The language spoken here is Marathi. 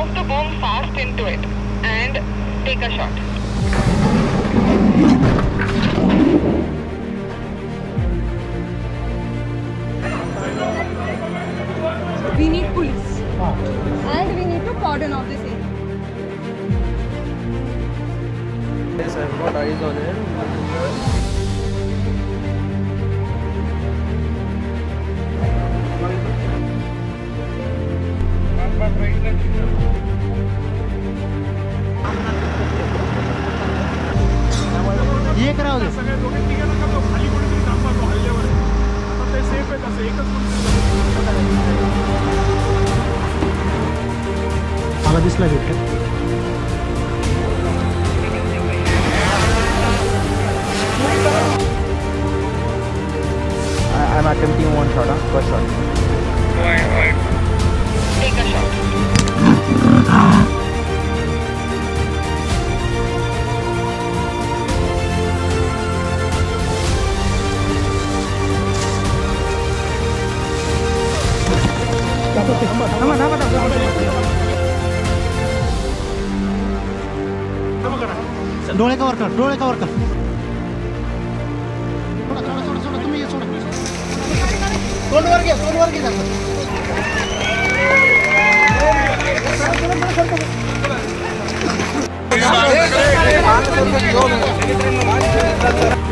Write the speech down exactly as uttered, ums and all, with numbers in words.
move the boom fast into it and take a shot. We need police and we need to cordon off this area. Yes, I've got eyes on it. ये कराओ दे सगळे दोघे तिघे नका तो खाली कोणीतरी थांबा तो हल्ल्यावर आता ते सेफ आहे तसं एकच मला दिसला भेटतो I'm attempting one shot, huh? First shot. Right, right. Take a shot. डोळे कवर कर डोळे कवर कर सोडा सोडा सोडा सोडा तुम्ही ये सोडा तोंड वर घे तोंड वर घे